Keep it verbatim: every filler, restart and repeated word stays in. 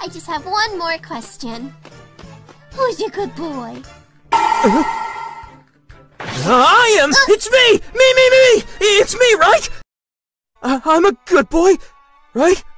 I just have one more question. Who's a good boy? Uh, I am! Uh, it's me! Me, me, me! It's me, right? Uh, I'm a good boy, right?